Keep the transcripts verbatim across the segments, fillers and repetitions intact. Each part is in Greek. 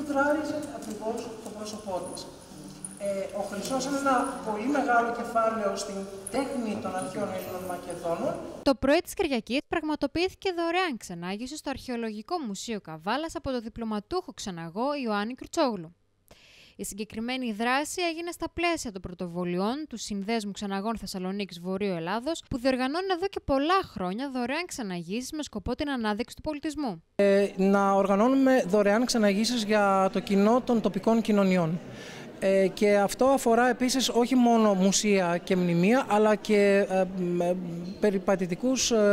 φουτράριζε ακριβώς το πρόσωπό της. Ε, ο Χρυσός είναι ένα πολύ μεγάλο κεφάλαιο στην τέχνη των αρχαίων Ελλήνων Μακεδόνων. Το πρωί της Κυριακής πραγματοποιήθηκε δωρεάν ξενάγηση στο Αρχαιολογικό Μουσείο Καβάλας από το διπλωματούχο ξεναγό Ιωάννη Κρουτσόγλου. Η συγκεκριμένη δράση έγινε στα πλαίσια των πρωτοβολιών του Συνδέσμου Ξεναγών Θεσσαλονίκης Βορείου Ελλάδος, που διοργανώνει εδώ και πολλά χρόνια δωρεάν ξεναγήσεις με σκοπό την ανάδειξη του πολιτισμού. Ε, να οργανώνουμε δωρεάν ξεναγήσεις για το κοινό των τοπικών κοινωνιών. Ε, και αυτό αφορά επίσης όχι μόνο μουσεία και μνημεία, αλλά και ε, ε, περιπατητικούς, ε,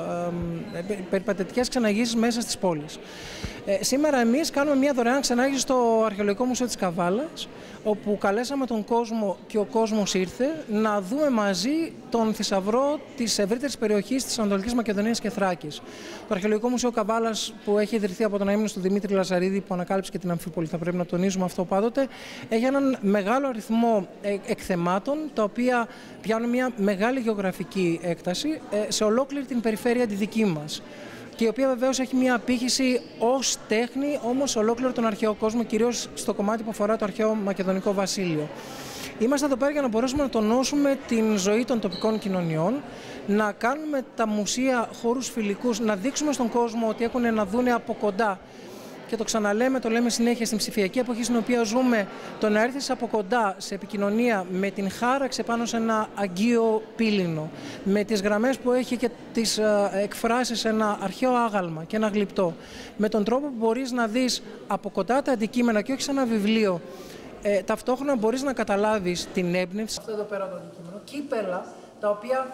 ε, περιπατητικές ξεναγήσεις μέσα στις πόλεις. Ε, σήμερα εμείς κάνουμε μια δωρεάν ξενάγηση στο Αρχαιολογικό Μουσείο της Καβάλας, όπου καλέσαμε τον κόσμο και ο κόσμος ήρθε να δούμε μαζί τον θησαυρό της ευρύτερης περιοχής της Ανατολικής Μακεδονίας και Θράκης. Το Αρχαιολογικό Μουσείο Καβάλας, που έχει ιδρυθεί από τον αείμνηστο του Δημήτρη Λαζαρίδη, που ανακάλυψε και την Αμφίπολη, θα πρέπει να τονίζουμε αυτό πάντοτε, έχει έναν μεγάλο αριθμό εκθεμάτων, τα οποία πιάνουν μια μεγάλη γεωγραφική έκταση σε ολόκληρη την περιφέρεια τη δική μας, και η οποία βεβαίως έχει μια απήχηση ως τέχνη, όμως σε ολόκληρο τον αρχαίο κόσμο, κυρίως στο κομμάτι που αφορά το αρχαίο Μακεδονικό Βασίλειο. Είμαστε εδώ πέρα για να μπορέσουμε να τονώσουμε την ζωή των τοπικών κοινωνιών, να κάνουμε τα μουσεία χώρους φιλικούς, να δείξουμε στον κόσμο ότι έχουν να δούνε από κοντά. Και το ξαναλέμε, το λέμε συνέχεια, στην ψηφιακή εποχή στην οποία ζούμε, το να έρθεις από κοντά σε επικοινωνία με την χάραξη πάνω σε ένα αγγείο πύληνο, με τις γραμμές που έχει και τις ε, εκφράσεις, ένα αρχαίο άγαλμα και ένα γλυπτό, με τον τρόπο που μπορείς να δεις από κοντά τα αντικείμενα και όχι σε ένα βιβλίο, ε, ταυτόχρονα μπορείς να καταλάβεις την έμπνευση. Αυτό εδώ πέρα το αντικείμενο, κύπελα τα οποία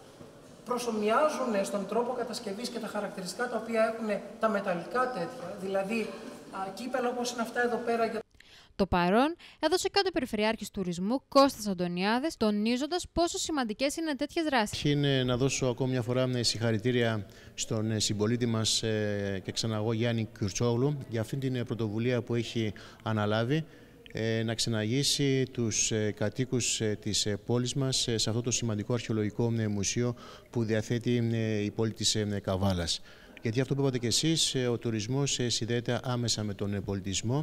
προσομοιάζουν στον τρόπο κατασκευής και τα χαρακτηριστικά τα οποία έχουν τα μεταλλικά τέτοια, δηλαδή α, κύπελα όπως είναι αυτά εδώ πέρα. Για... Το παρόν έδωσε και ο Περιφερειάρχης Τουρισμού Κώστας Αντωνιάδης, τονίζοντας πόσο σημαντικές είναι τέτοιες δράσεις. Είναι να δώσω ακόμη μια φορά συγχαρητήρια στον συμπολίτη μας και ξαναγώ Γιάννη Κρουτσόγλου για αυτή την πρωτοβουλία που έχει αναλάβει, να ξεναγήσει τους κατοίκους της πόλης μας σε αυτό το σημαντικό αρχαιολογικό μουσείο που διαθέτει η πόλη της Καβάλας. Γιατί αυτό που είπατε και εσείς, ο τουρισμός συνδέεται άμεσα με τον πολιτισμό,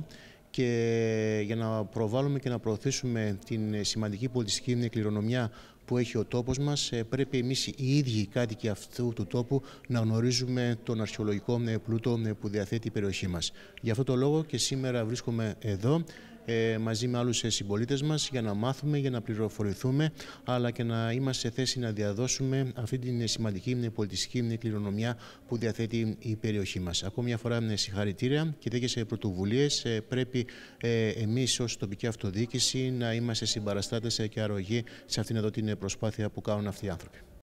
και για να προβάλλουμε και να προωθήσουμε την σημαντική πολιτιστική κληρονομιά που έχει ο τόπος μας, πρέπει εμείς οι ίδιοι οι κάτοικοι αυτού του τόπου να γνωρίζουμε τον αρχαιολογικό πλούτο που διαθέτει η περιοχή μας. Γι' αυτό το λόγο και σήμερα βρίσκομαι εδώ μαζί με άλλους συμπολίτες μας για να μάθουμε, για να πληροφορηθούμε, αλλά και να είμαστε σε θέση να διαδώσουμε αυτή την σημαντική πολιτιστική κληρονομιά που διαθέτει η περιοχή μας. Ακόμη μια φορά συγχαρητήρια, και τέτοιες πρωτοβουλίες πρέπει εμείς ως τοπική αυτοδιοίκηση να είμαστε συμπαραστάτες και αρρωγοί σε αυτήν εδώ την προσπάθεια που κάνουν αυτοί οι άνθρωποι.